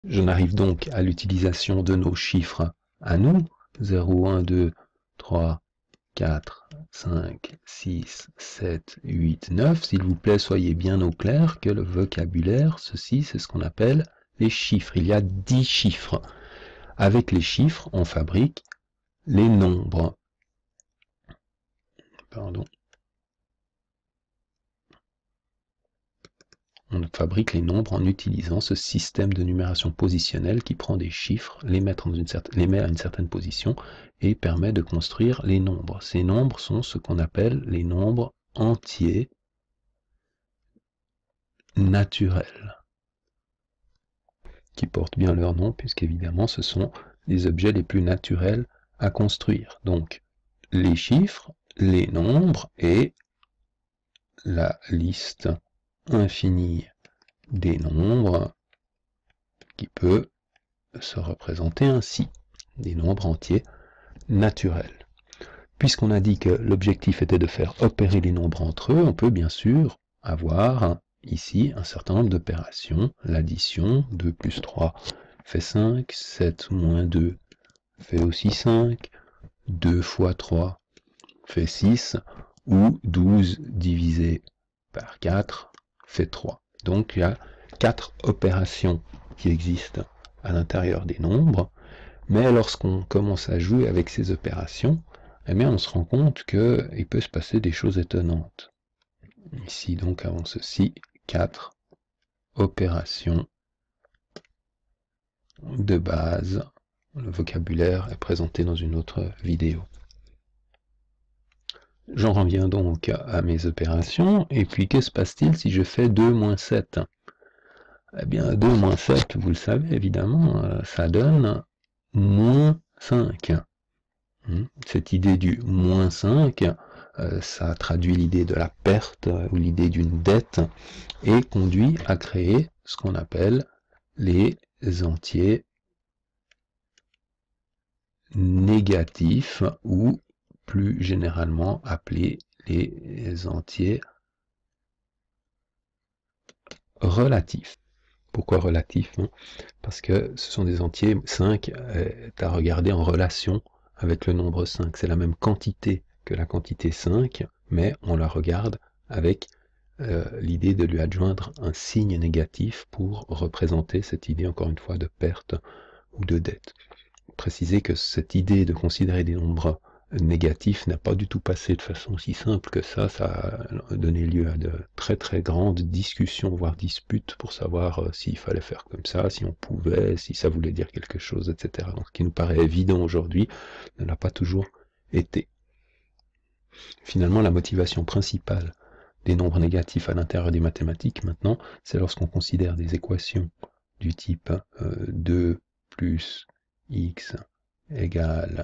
J'en arrive donc à l'utilisation de nos chiffres à nous. 0, 1, 2, 3, 4, 5, 6, 7, 8, 9. S'il vous plaît, soyez bien au clair que le vocabulaire, ceci, c'est ce qu'on appelle les chiffres. Il y a 10 chiffres. Avec les chiffres, on fabrique les nombres. Pardon. On fabrique les nombres en utilisant ce système de numération positionnelle qui prend des chiffres, les met à une certaine position et permet de construire les nombres. Ces nombres sont ce qu'on appelle les nombres entiers naturels, qui portent bien leur nom puisqu'évidemment ce sont les objets les plus naturels à construire. Donc les chiffres, les nombres et la liste infinie des nombres qui peut se représenter ainsi, des nombres entiers naturels. Puisqu'on a dit que l'objectif était de faire opérer les nombres entre eux, on peut bien sûr avoir ici un certain nombre d'opérations. L'addition, 2 plus 3 fait 5, 7 moins 2 fait aussi 5, 2 fois 3 fait 6, ou 12 divisé par 4 fait 3. Donc il y a 4 opérations qui existent à l'intérieur des nombres, mais lorsqu'on commence à jouer avec ces opérations, eh bien, on se rend compte qu'il peut se passer des choses étonnantes. Ici, donc, avant ceci, 4 opérations de base. Le vocabulaire est présenté dans une autre vidéo. J'en reviens donc à mes opérations, et puis que se passe-t-il si je fais 2 moins 7 ? Eh bien, 2 moins 7, vous le savez évidemment, ça donne moins 5. Cette idée du moins 5, ça traduit l'idée de la perte ou l'idée d'une dette et conduit à créer ce qu'on appelle les entiers négatifs ou plus généralement appelés les entiers relatifs. Pourquoi relatifs ? Parce que ce sont des entiers, 5 est à regarder en relation avec le nombre 5. C'est la même quantité que la quantité 5, mais on la regarde avec l'idée de lui adjoindre un signe négatif pour représenter cette idée, encore une fois, de perte ou de dette. Préciser que cette idée de considérer des nombres négatifs n'a pas du tout passé de façon si simple que ça a donné lieu à de très très grandes discussions, voire disputes pour savoir s'il fallait faire comme ça, si on pouvait, si ça voulait dire quelque chose, etc. Donc ce qui nous paraît évident aujourd'hui ne l'a pas toujours été. Finalement, la motivation principale des nombres négatifs à l'intérieur des mathématiques, maintenant, c'est lorsqu'on considère des équations du type 2 plus x égale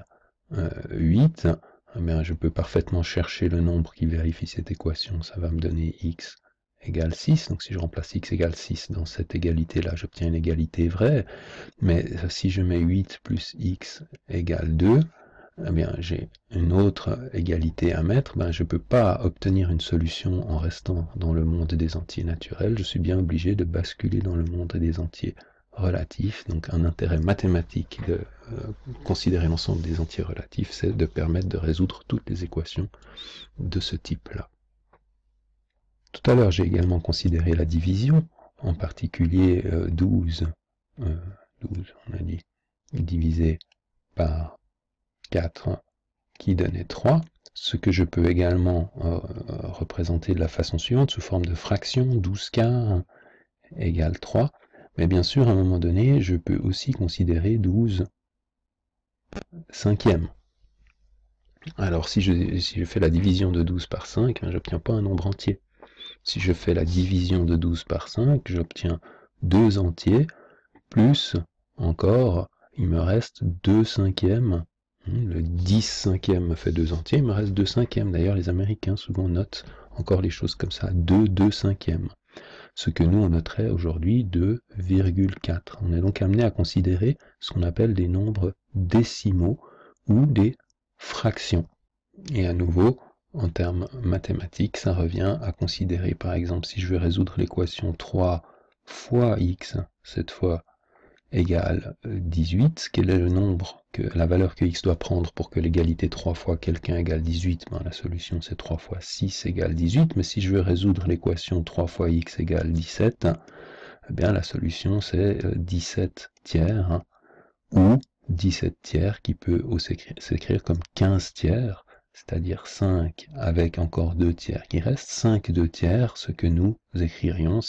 8, eh bien, je peux parfaitement chercher le nombre qui vérifie cette équation. Ça va me donner x égale 6. Donc si je remplace x égale 6 dans cette égalité-là, j'obtiens une égalité vraie. Mais si je mets 8 plus x égale 2, eh bien, j'ai une autre égalité à mettre, je ne peux pas obtenir une solution en restant dans le monde des entiers naturels, je suis bien obligé de basculer dans le monde des entiers relatifs. Donc un intérêt mathématique de considérer l'ensemble des entiers relatifs, c'est de permettre de résoudre toutes les équations de ce type-là. Tout à l'heure, j'ai également considéré la division, en particulier 12, on a dit, divisé par 4 qui donnait 3, ce que je peux également représenter de la façon suivante, sous forme de fraction, 12 quarts égale 3, mais bien sûr, à un moment donné, je peux aussi considérer 12 cinquièmes. Alors, si je fais la division de 12 par 5, je n'obtiens pas un nombre entier. Si je fais la division de 12 par 5, j'obtiens 2 entiers, plus encore, il me reste 2 cinquièmes. Le 10 cinquième me fait 2 entiers, il me reste 2 cinquièmes. D'ailleurs, les Américains souvent notent encore les choses comme ça, 2 cinquièmes. Ce que nous, on noterait aujourd'hui 2,4. On est donc amené à considérer ce qu'on appelle des nombres décimaux ou des fractions. Et à nouveau, en termes mathématiques, ça revient à considérer, par exemple, si je veux résoudre l'équation 3 fois x, cette fois égale 18, quel est le nombre, la valeur que x doit prendre pour que l'égalité 3 fois quelqu'un égale 18? Ben, la solution c'est 3 fois 6 égale 18, mais si je veux résoudre l'équation 3 fois x égale 17, eh bien la solution c'est 17 tiers, hein, ou 17 tiers qui peut aussi s'écrire comme 15 tiers, c'est-à-dire 5 avec encore 2 tiers qui restent, 5 2 tiers, ce que nous écririons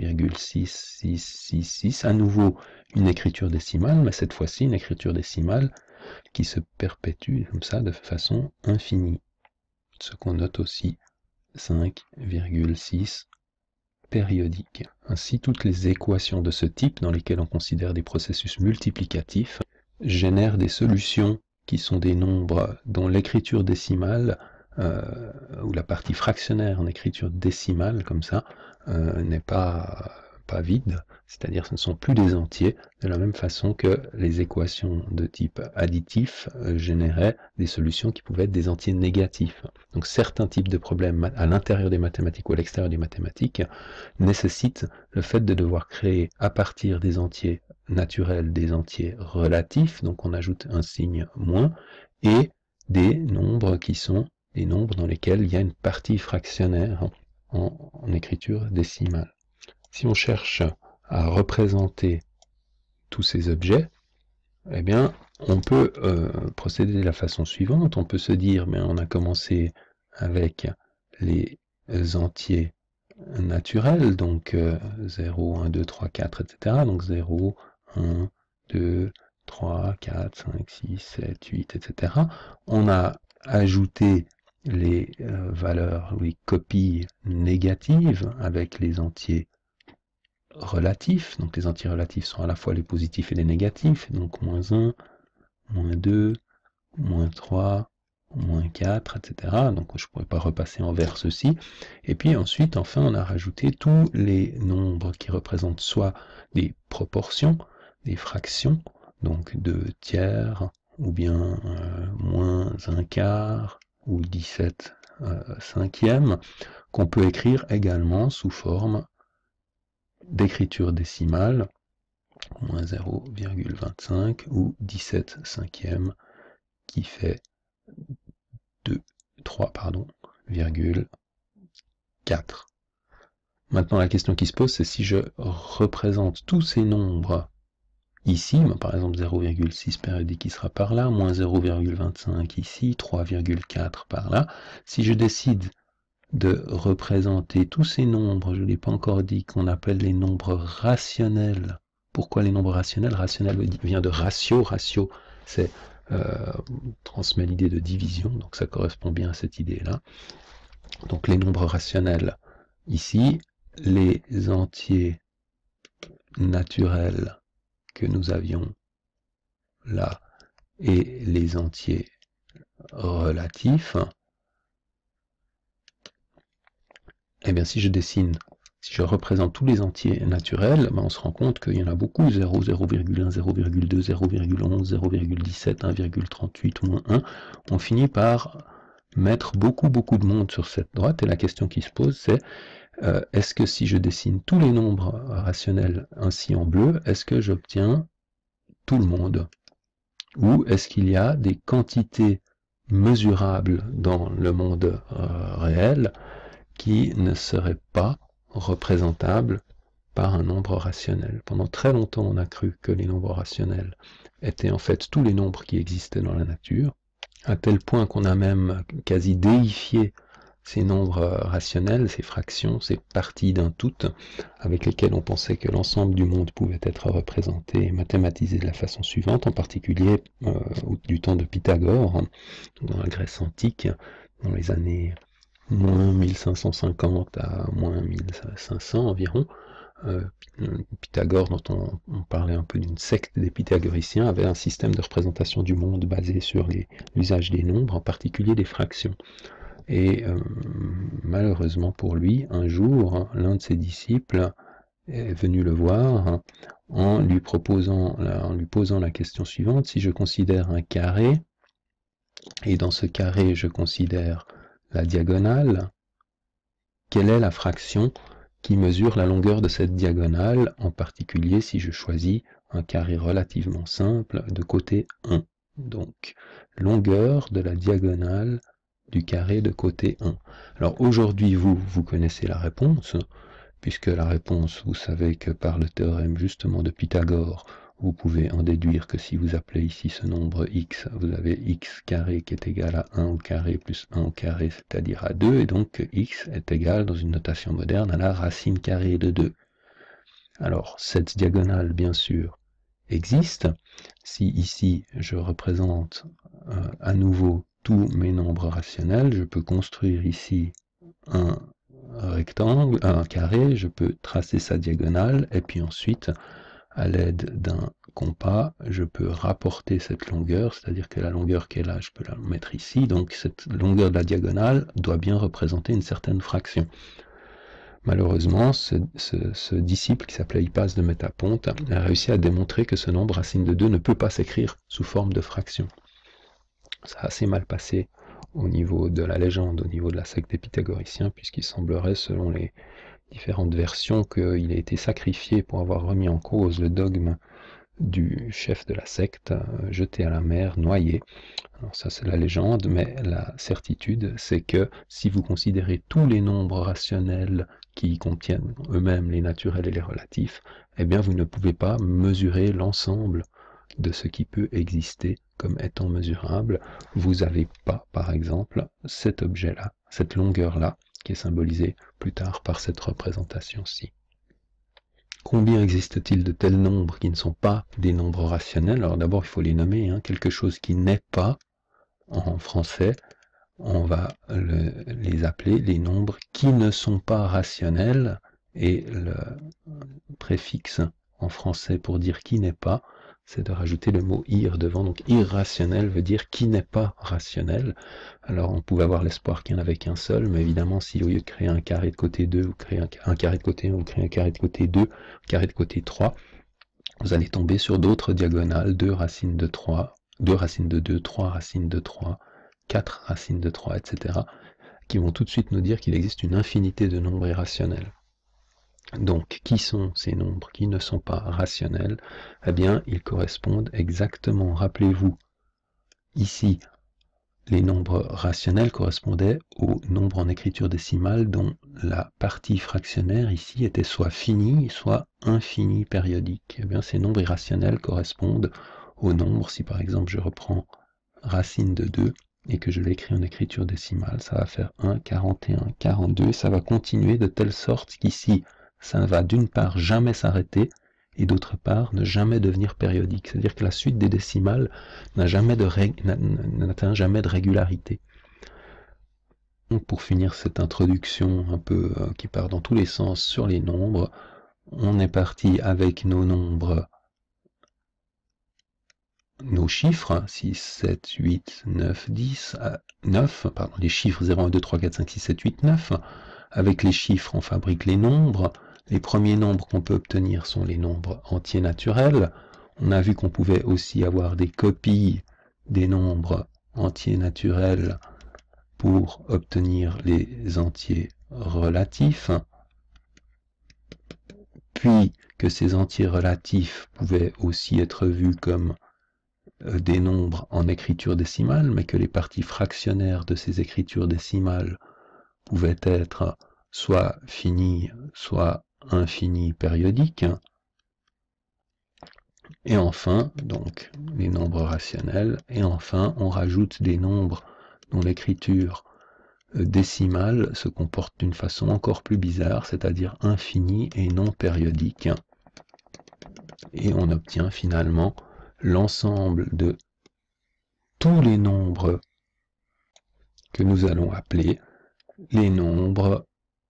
5,6666, à nouveau une écriture décimale, mais cette fois-ci une écriture décimale qui se perpétue comme ça de façon infinie, ce qu'on note aussi 5,6 périodique. Ainsi, toutes les équations de ce type, dans lesquelles on considère des processus multiplicatifs, génèrent des solutions qui sont des nombres dont l'écriture décimale, ou la partie fractionnaire en écriture décimale, comme ça, n'est pas vide, c'est-à-dire ce ne sont plus des entiers, de la même façon que les équations de type additif généraient des solutions qui pouvaient être des entiers négatifs. Donc certains types de problèmes à l'intérieur des mathématiques ou à l'extérieur des mathématiques nécessitent le fait de devoir créer à partir des entiers naturels des entiers relatifs, donc on ajoute un signe moins, et des nombres qui sont des nombres dans lesquels il y a une partie fractionnaire en écriture décimale. Si on cherche à représenter tous ces objets, eh bien, on peut procéder de la façon suivante. On peut se dire, mais on a commencé avec les entiers naturels, donc 0, 1, 2, 3, 4, etc. Donc 0, 1, 2, 3, 4, 5, 6, 7, 8, etc. On a ajouté les valeurs, les copies négatives avec les entiers relatifs, donc les entiers relatifs sont à la fois les positifs et les négatifs, donc moins 1, moins 2, moins 3, moins 4, etc. Donc je ne pourrais pas repasser en vert ceci. Et puis ensuite, enfin, on a rajouté tous les nombres qui représentent soit des proportions, des fractions, donc 2 tiers, ou bien moins 1 quart, ou 17 cinquièmes, qu'on peut écrire également sous forme d'écriture décimale, moins 0,25 ou 17 cinquièmes, qui fait 3,4. Maintenant, la question qui se pose, c'est si je représente tous ces nombres ici, par exemple 0,6 périodique qui sera par là, moins 0,25 ici, 3,4 par là, si je décide de représenter tous ces nombres, je ne l'ai pas encore dit, qu'on appelle les nombres rationnels. Pourquoi les nombres rationnels? Rationnel vient de ratio, ratio c'est transmet l'idée de division, donc ça correspond bien à cette idée-là. Donc les nombres rationnels, ici, les entiers naturels que nous avions là, et les entiers relatifs, eh bien si je dessine, si je représente tous les entiers naturels, ben on se rend compte qu'il y en a beaucoup, 0, 0,1, 0,2, 0,11, 0,17, 1,38, moins 1, on finit par mettre beaucoup de monde sur cette droite, et la question qui se pose c'est, est-ce que si je dessine tous les nombres rationnels ainsi en bleu, est-ce que j'obtiens tout le monde? Ou est-ce qu'il y a des quantités mesurables dans le monde réel qui ne seraient pas représentables par un nombre rationnel? Pendant très longtemps, on a cru que les nombres rationnels étaient en fait tous les nombres qui existaient dans la nature, à tel point qu'on a même quasi déifié ces nombres rationnels, ces fractions, ces parties d'un tout, avec lesquelles on pensait que l'ensemble du monde pouvait être représenté et mathématisé de la façon suivante, en particulier du temps de Pythagore, dans la Grèce antique, dans les années moins 1550 à moins 1500 environ. Pythagore, dont on parlait un peu d'une secte des pythagoriciens, avait un système de représentation du monde basé sur l'usage des nombres, en particulier des fractions. Et malheureusement pour lui, un jour, l'un de ses disciples est venu le voir en lui posant la question suivante: si je considère un carré, et dans ce carré je considère la diagonale, quelle est la fraction qui mesure la longueur de cette diagonale, en particulier si je choisis un carré relativement simple de côté 1. Donc, longueur de la diagonale du carré de côté 1. Alors aujourd'hui, vous connaissez la réponse, puisque la réponse, vous savez que par le théorème justement de Pythagore, vous pouvez en déduire que si vous appelez ici ce nombre x, vous avez x carré qui est égal à 1 au carré plus 1 au carré, c'est-à-dire à 2, et donc x est égal, dans une notation moderne, à la racine carrée de 2. Alors, cette diagonale, bien sûr, existe. Si ici, je représente à nouveau tous mes nombres rationnels, je peux construire ici un rectangle, un carré, je peux tracer sa diagonale, et puis ensuite, à l'aide d'un compas, je peux rapporter cette longueur, c'est-à-dire que la longueur qui est là, je peux la mettre ici, donc cette longueur de la diagonale doit bien représenter une certaine fraction. Malheureusement, ce disciple qui s'appelait Hippaste de Métaponte a réussi à démontrer que ce nombre racine de 2 ne peut pas s'écrire sous forme de fraction. Ça a assez mal passé au niveau de la légende, au niveau de la secte des pythagoriciens, puisqu'il semblerait, selon les différentes versions, qu'il a été sacrifié pour avoir remis en cause le dogme du chef de la secte, jeté à la mer, noyé. Alors ça c'est la légende, mais la certitude c'est que si vous considérez tous les nombres rationnels qui contiennent eux-mêmes les naturels et les relatifs, eh bien vous ne pouvez pas mesurer l'ensemble de ce qui peut exister comme étant mesurable. Vous n'avez pas, par exemple, cet objet-là, cette longueur-là, qui est symbolisée plus tard par cette représentation-ci. Combien existe-t-il de tels nombres qui ne sont pas des nombres rationnels? Alors d'abord, il faut les nommer. Quelque chose qui n'est pas, en français, on va les appeler les nombres qui ne sont pas rationnels, et le préfixe en français pour dire qui n'est pas, c'est de rajouter le mot ir devant. Donc irrationnel veut dire qui n'est pas rationnel. Alors on pouvait avoir l'espoir qu'il n'y en avait qu'un seul, mais évidemment si au lieu de créer un carré de côté 2, vous créez un carré de côté 1, vous créez un carré de côté 2, un carré de côté 3, vous allez tomber sur d'autres diagonales, 2 racines de 3, 2 racines de 2, 3 racines de 3, 4 racines de 3, etc., qui vont tout de suite nous dire qu'il existe une infinité de nombres irrationnels. Donc, qui sont ces nombres qui ne sont pas rationnels? Eh bien, ils correspondent exactement, rappelez-vous, ici, les nombres rationnels correspondaient aux nombres en écriture décimale dont la partie fractionnaire ici était soit finie, soit infinie périodique. Eh bien, ces nombres irrationnels correspondent aux nombres, si par exemple je reprends racine de 2, et que je l'écris en écriture décimale, ça va faire 1, 41, 42, et ça va continuer de telle sorte qu'ici, ça ne va d'une part jamais s'arrêter, et d'autre part ne jamais devenir périodique. C'est-à-dire que la suite des décimales n'atteint jamais de régularité. Donc pour finir cette introduction un peu qui part dans tous les sens sur les nombres, on est parti avec nos nombres, nos chiffres, 6, 7, 8, 9, 10, 9, pardon, les chiffres 0, 1, 2, 3, 4, 5, 6, 7, 8, 9. Avec les chiffres, on fabrique les nombres. Les premiers nombres qu'on peut obtenir sont les nombres entiers naturels. On a vu qu'on pouvait aussi avoir des copies des nombres entiers naturels pour obtenir les entiers relatifs. Puis que ces entiers relatifs pouvaient aussi être vus comme des nombres en écriture décimale, mais que les parties fractionnaires de ces écritures décimales pouvaient être soit finies, soit infinies périodiques. Et enfin, donc, les nombres rationnels. Et enfin, on rajoute des nombres dont l'écriture décimale se comporte d'une façon encore plus bizarre, c'est-à-dire infinie et non périodique. Et on obtient finalement l'ensemble de tous les nombres que nous allons appeler les nombres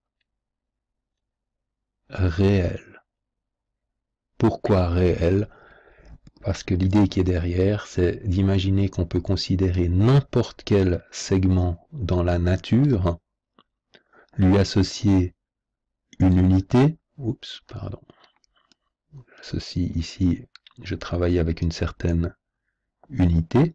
réels. Pourquoi réels? Parce que l'idée qui est derrière, c'est d'imaginer qu'on peut considérer n'importe quel segment dans la nature, lui associer une unité, j'associe ici, je travaille avec une certaine unité,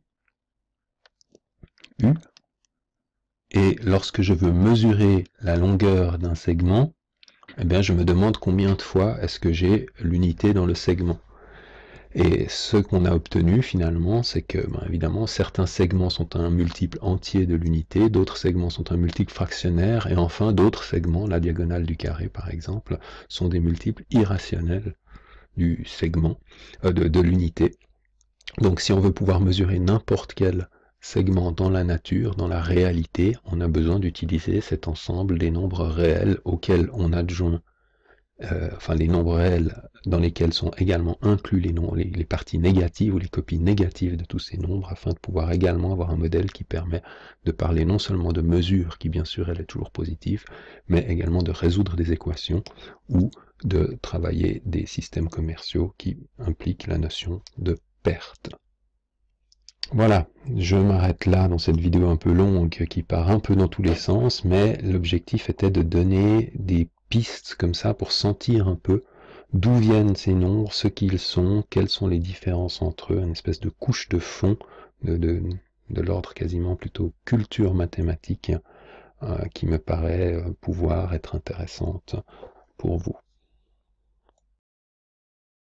U, et lorsque je veux mesurer la longueur d'un segment, eh bien je me demande combien de fois est-ce que j'ai l'unité dans le segment. Et ce qu'on a obtenu finalement, c'est que, évidemment, certains segments sont un multiple entier de l'unité, d'autres segments sont un multiple fractionnaire, et enfin d'autres segments, la diagonale du carré par exemple, sont des multiples irrationnels du segment, de l'unité. Donc si on veut pouvoir mesurer n'importe quel segment dans la nature, dans la réalité, on a besoin d'utiliser cet ensemble des nombres réels auxquels on adjoint les nombres réels dans lesquels sont également inclus les parties négatives ou les copies négatives de tous ces nombres, afin de pouvoir également avoir un modèle qui permet de parler non seulement de mesure, qui bien sûr elle est toujours positive, mais également de résoudre des équations ou de travailler des systèmes commerciaux qui impliquent la notion de perte. Voilà, je m'arrête là dans cette vidéo un peu longue qui part un peu dans tous les sens, mais l'objectif était de donner des pistes comme ça pour sentir un peu d'où viennent ces nombres, ce qu'ils sont, quelles sont les différences entre eux, une espèce de couche de fond de l'ordre quasiment plutôt culture mathématique qui me paraît pouvoir être intéressante pour vous.